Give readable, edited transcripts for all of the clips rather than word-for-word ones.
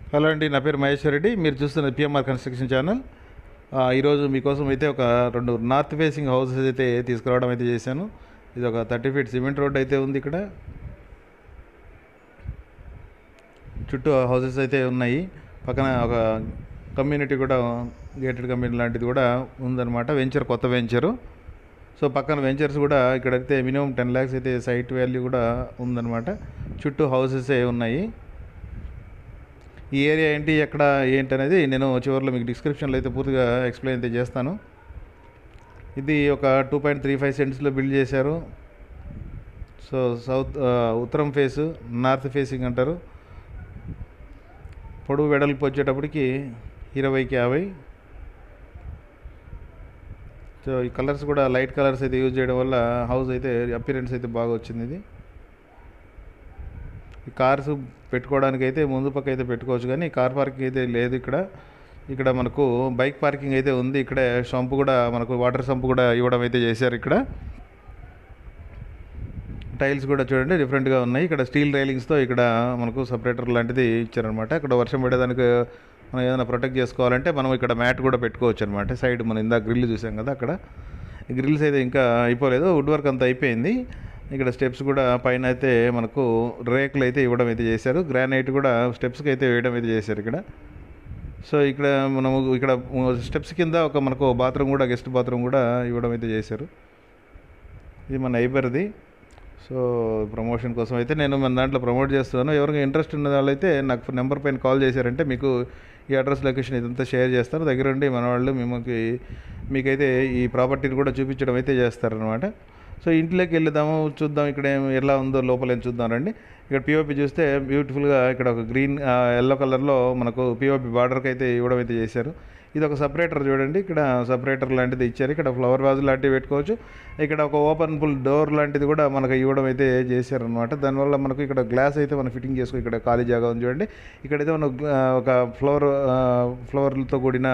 Hello అండి, నా పేరు మహేశ్వర్ రెడ్డి. మీరు చూస్తున్న పిఎంఆర్ కన్స్ట్రక్షన్ ఛానల్. ఈరోజు మీకోసం అయితే ఒక 2 నార్త్ ఫేసింగ్ హౌసెస్ అయితే తీసుకురావడం అయితే చేశాను. ఇది ఒక 30 ఫీట్ సిమెంట్ రోడ్ అయితే ఉంది. ఇక్కడ చుట్టూ హౌసెస్ అయితే ఉన్నాయి. పక్కన ఒక కమ్యూనిటీ కూడా, గేటెడ్ కమ్యూనిటీ లాంటిది కూడా ఉందన్నమాట. వెంచర్, కొత్త వెంచరు. సో పక్కన వెంచర్స్ కూడా ఇక్కడైతే మినిమం 10 lakhs అయితే సైట్ వాల్యూ కూడా ఉందన్నమాట. చుట్టూ హౌసెస్ ఉన్నాయి. ఈ ఏరియా ఏంటి, ఎక్కడ ఏంటి అనేది నేను చివరిలో మీకు డిస్క్రిప్షన్లో అయితే పూర్తిగా ఎక్స్ప్లెయిన్ అయితే చేస్తాను. ఇది ఒక 2.35 సెంట్స్లో బిల్డ్ చేశారు. సో ఉత్తరం ఫేసు, నార్త్ ఫేసింగ్ అంటారు. పొడవు వెడల్పు వచ్చేటప్పటికి 20కి 50. సో ఈ కలర్స్ కూడా లైట్ కలర్స్ అయితే యూజ్ చేయడం వల్ల హౌస్ అయితే అపిరెన్స్ అయితే బాగా వచ్చింది. ఇది ఈ కార్స్ పెట్టుకోవడానికి అయితే ముందు పక్క అయితే పెట్టుకోవచ్చు, కానీ కార్ పార్కింగ్ అయితే లేదు ఇక్కడ. ఇక్కడ మనకు బైక్ పార్కింగ్ అయితే ఉంది. ఇక్కడ సంపు కూడా, మనకు వాటర్ సంపు కూడా ఇవ్వడం అయితే చేశారు. ఇక్కడ టైల్స్ కూడా చూడండి డిఫరెంట్గా ఉన్నాయి. ఇక్కడ స్టీల్ రైలింగ్స్తో ఇక్కడ మనకు సపరేటర్ లాంటిది ఇచ్చారనమాట. ఇక్కడ వర్షం పడేదానికి మనం ఏదైనా ప్రొటెక్ట్ చేసుకోవాలంటే మనం ఇక్కడ మ్యాట్ కూడా పెట్టుకోవచ్చు అనమాట. సైడ్ మనం ఇందాక గ్రిల్ చూసాం కదా, అక్కడ గ్రిల్స్ అయితే ఇంకా అయిపోలేదు, వుడ్ వర్క్ అంతా అయిపోయింది. ఇక్కడ స్టెప్స్ కూడా పైన అయితే మనకు రేకులు అయితే ఇవ్వడం అయితే చేశారు. గ్రానైట్ కూడా స్టెప్స్కి అయితే వేయడం అయితే చేశారు ఇక్కడ. సో ఇక్కడ మనము ఇక్కడ స్టెప్స్ కింద ఒక మనకు బాత్రూమ్ కూడా, గెస్ట్ బాత్రూమ్ కూడా ఇవ్వడం అయితే చేశారు. ఇది మన నైబర్ది. సో ప్రమోషన్ కోసం అయితే నేను మన దాంట్లో ప్రమోట్ చేస్తున్నాను. ఎవరికి ఇంట్రెస్ట్ ఉన్న వాళ్ళైతే నాకు నెంబర్ పైన కాల్ చేశారంటే మీకు ఈ అడ్రస్ లొకేషన్ ఇదంతా షేర్ చేస్తారు. దగ్గరుండి మన వాళ్ళు మీకైతే ఈ ప్రాపర్టీని కూడా చూపించడం అయితే చేస్తారనమాట. సో ఇంట్లోకి వెళ్దాము, చూద్దాం ఇక్కడ ఎలా ఉందో లోపల ఏం చూద్దాం రండి. ఇక్కడ పిఓపి చూస్తే బ్యూటిఫుల్గా ఇక్కడ ఒక గ్రీన్ ఎల్లో కలర్లో మనకు పిఓపి బార్డర్కి అయితే ఇవ్వడం అయితే చేశారు. ఇది ఒక సపరేటర్ చూడండి, ఇక్కడ సపరేటర్ లాంటిది ఇచ్చారు. ఇక్కడ ఫ్లవర్ వాజ్ లాంటివి పెట్టుకోవచ్చు. ఇక్కడ ఒక ఓపెన్ ఫుల్ డోర్ లాంటిది కూడా మనకు ఇవ్వడం అయితే చేశారనమాట. దానివల్ల మనకు ఇక్కడ గ్లాస్ అయితే మనం ఫిట్టింగ్ చేసుకో. ఇక్కడ ఖాళీ జాగా ఉంది చూడండి. ఇక్కడైతే మనం ఒక ఫ్లవర్లతో కూడిన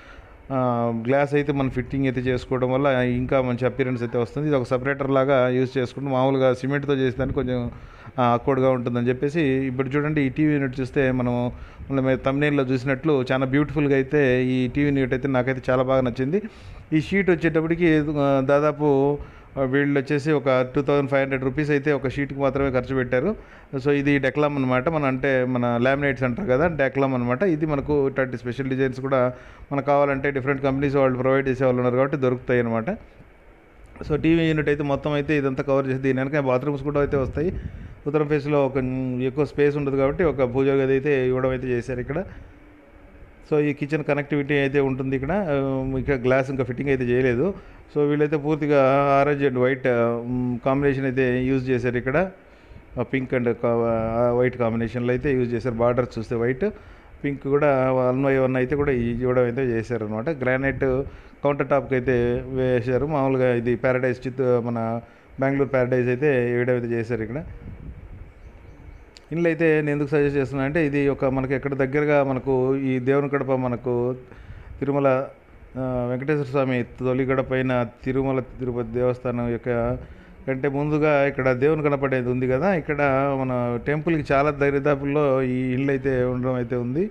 గ్లాస్ అయితే మనం ఫిట్టింగ్ అయితే చేసుకోవడం వల్ల ఇంకా మంచి అపిరెన్స్ అయితే వస్తుంది. ఇది ఒక సపరేటర్ లాగా యూజ్ చేసుకుంటూ, మామూలుగా సిమెంట్తో చేసేదానికి కొంచెం అక్వర్డ్గా ఉంటుందని చెప్పేసి. ఇప్పుడు చూడండి ఈ టీవీ యూనిట్ చూస్తే మనం తమ్నైల్లో చూసినట్లు చాలా బ్యూటిఫుల్గా అయితే ఈ టీవీ యూనిట్ అయితే నాకైతే చాలా బాగా నచ్చింది. ఈ షీట్ వచ్చేటప్పటికి దాదాపు వీళ్ళు వచ్చేసి ఒక 2500 రూపీస్ అయితే ఒక షీట్కి మాత్రమే ఖర్చు పెట్టారు. సో ఇది డెక్లామ్ అనమాట. మన లామినేట్స్ అంటారు కదా, డెక్లామ్ అనమాట. ఇది మనకు ఇట్లాంటి స్పెషల్ డిజైన్స్ కూడా మనకు కావాలంటే డిఫరెంట్ కంపెనీస్ వాళ్ళు ప్రొవైడ్ చేసే వాళ్ళు ఉన్నారు కాబట్టి దొరుకుతాయి అనమాట. సో టీవీ యూనిట్ అయితే మొత్తం అయితే ఇదంతా కవర్ చేసి, దీని వెనక బాత్రూమ్స్ కూడా అయితే వస్తాయి. ఉత్తరం ఫేస్లో ఒక ఎక్కువ స్పేస్ ఉంటుంది కాబట్టి ఒక పూజ గది అయితే ఇవ్వడం అయితే చేశారు ఇక్కడ. సో ఈ కిచెన్ కనెక్టివిటీ అయితే ఉంటుంది ఇక్కడ. ఇక్కడ గ్లాస్ ఇంకా ఫిట్టింగ్ అయితే చేయలేదు. సో వీళ్ళైతే పూర్తిగా ఆరెంజ్ అండ్ వైట్ కాంబినేషన్ అయితే యూజ్ చేశారు ఇక్కడ. పింక్ అండ్ వైట్ కాంబినేషన్లో అయితే యూజ్ చేశారు. బార్డర్ చూస్తే వైట్, పింక్ కూడా వన్ అయితే కూడా ఇవ్వడం అయితే చేశారు అనమాట. గ్రానైట్ కౌంటర్ టాప్కి అయితే వేశారు. మామూలుగా ఇది ప్యారడైజ్ మన బెంగళూరు ప్యారడైజ్ అయితే వేయడం అయితే చేశారు ఇక్కడ. ఇండ్లు అయితే నేను ఎందుకు సజెస్ట్ చేస్తున్నా అంటే, ఇది ఒక మనకి ఎక్కడ దగ్గరగా మనకు ఈ దేవుని గడప, మనకు తిరుమల వెంకటేశ్వర స్వామి తొలి గడపైన తిరుమల తిరుపతి దేవస్థానం యొక్క కంటే ముందుగా ఇక్కడ దేవుని గణపడేది ఉంది కదా. ఇక్కడ మన టెంపుల్కి చాలా దరిదాపుల్లో ఈ ఇల్లు అయితే ఉండడం అయితే ఉంది.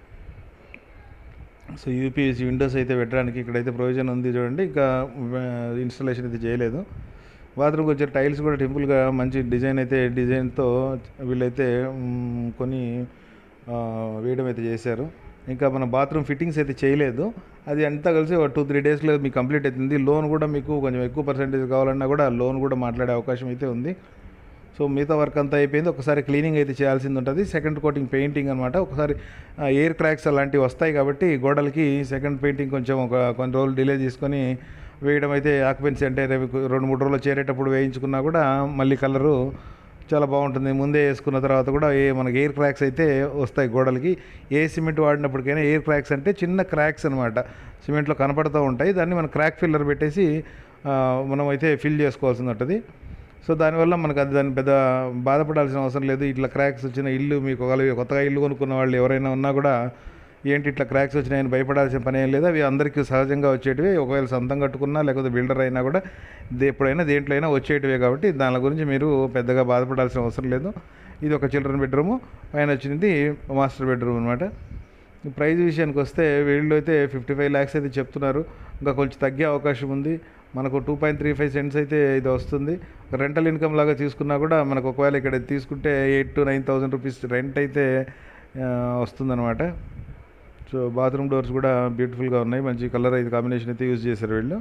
సో యూపీఎస్సీ విండోస్ అయితే పెట్టడానికి ఇక్కడైతే ప్రొవిజన్ ఉంది చూడండి. ఇంకా ఇన్స్టాలేషన్ అయితే చేయలేదు. బాత్రూమ్కి వచ్చే టైల్స్ కూడా టెంపుల్గా మంచి డిజైన్తో వీళ్ళైతే కొన్ని వేయడం అయితే చేశారు. ఇంకా మన బాత్రూమ్ ఫిట్టింగ్స్ అయితే చేయలేదు. అది అంతా కలిసి ఒక 2-3 డేస్లో మీకు కంప్లీట్ అవుతుంది. లోన్ కూడా మీకు కొంచెం ఎక్కువ పర్సెంటేజ్ కావాలన్నా కూడా లోన్ కూడా మాట్లాడే అవకాశం అయితే ఉంది. సో మిగతా వర్క్ అంతా అయిపోయింది. ఒకసారి క్లీనింగ్ అయితే చేయాల్సింది ఉంటుంది. సెకండ్ కోటింగ్ పెయింటింగ్ అనమాట. ఒకసారి ఎయిర్ క్రాక్స్ అలాంటివి వస్తాయి కాబట్టి గోడలకి సెకండ్ పెయింటింగ్ కొంచెం కొన్ని రోజులు డిలే తీసుకొని వేయడం అయితే, ఆక్యుపెన్సీ అంటే 2-3 రోజులు చేరేటప్పుడు వేయించుకున్నా కూడా మళ్ళీ కలరు చాలా బాగుంటుంది. ముందే వేసుకున్న తర్వాత కూడా మనకి ఎయిర్ క్రాక్స్ అయితే వస్తాయి గోడలకి. ఏ సిమెంట్ వాడినప్పటికైనా ఎయిర్ క్రాక్స్ అంటే చిన్న క్రాక్స్ అనమాట, సిమెంట్లో కనపడుతూ ఉంటాయి. దాన్ని మనం క్రాక్ ఫిల్లర్ పెట్టేసి మనం అయితే ఫిల్ చేసుకోవాల్సి ఉంటుంది. సో దానివల్ల మనకు దాన్ని పెద్ద బాధపడాల్సిన అవసరం లేదు. ఇట్లా క్రాక్స్ వచ్చిన ఇల్లు, మీకు కొత్తగా ఇల్లు కొనుక్కున్న వాళ్ళు ఎవరైనా ఉన్నా కూడా ఏంటి ఇట్లా క్రాక్స్ వచ్చినాయని భయపడాల్సిన పని ఏం లేదు. అవి అందరికీ సహజంగా వచ్చేటివి. ఒకవేళ సొంతం కట్టుకున్నా లేకపోతే బిల్డర్ అయినా కూడా ఎప్పుడైనా దేంట్లో అయినా వచ్చేటివే కాబట్టి దాని గురించి మీరు పెద్దగా బాధపడాల్సిన అవసరం లేదు. ఇది ఒక చిల్డ్రన్ బెడ్రూము, పైన వచ్చినది మాస్టర్ బెడ్రూమ్ అనమాట. ప్రైస్ విషయానికి వస్తే వీళ్ళు అయితే 55 lakhs అయితే చెప్తున్నారు. ఇంకా కొంచెం తగ్గే అవకాశం ఉంది. మనకు 2.35 cents అయితే ఇది వస్తుంది. రెంటల్ ఇన్కమ్ లాగా తీసుకున్నా కూడా మనకు ఒకవేళ ఇక్కడ తీసుకుంటే 8,000 to 9,000 రూపీస్ రెంట్ అయితే వస్తుందన్నమాట. సో బాత్రూమ్ డోర్స్ కూడా బ్యూటిఫుల్గా ఉన్నాయి, మంచి కలర్ అయితే కాంబినేషన్ అయితే యూజ్ చేశారు వీళ్ళు.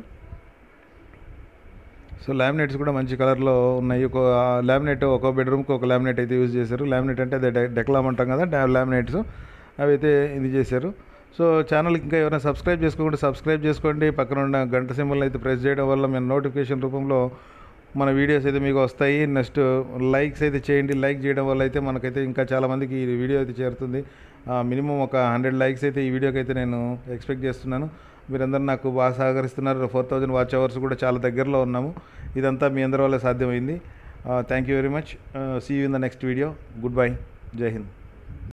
సో లామినేట్స్ కూడా మంచి కలర్లో ఉన్నాయి. ఒక లామినేట్ ఒక బెడ్రూమ్కి ఒక లామినేట్ అయితే యూజ్ చేశారు. లామినేట్ అంటే అదే డెక్లామ్ అంటాం కదా, లామినేట్స్ అవి అయితే ఇది చేశారు. సో ఛానల్కి ఇంకా ఎవరైనా సబ్స్క్రైబ్ చేసుకోకుండా సబ్స్క్రైబ్ చేసుకోండి. పక్కన ఉన్న గంట సింబల్ అయితే ప్రెస్ చేయడం వల్ల మేము నోటిఫికేషన్ రూపంలో మన వీడియోస్ అయితే మీకు వస్తాయి. నెక్స్ట్ లైక్స్ అయితే చేయండి. లైక్ చేయడం వల్ల అయితే మనకైతే ఇంకా చాలామందికి ఈ వీడియో అయితే చేరుతుంది. మినిమం ఒక 100 likes అయితే ఈ వీడియోకి అయితే నేను ఎక్స్పెక్ట్ చేస్తున్నాను. మీరందరూ నాకు బాగా సహకరిస్తున్నారు. 4,000 వాచ్ అవర్స్ కూడా చాలా దగ్గరలో ఉన్నాము. ఇదంతా మీ అందరి వల్ల సాధ్యమైంది. Thank you very much. See you in the next video. Good bye. జై హింద్.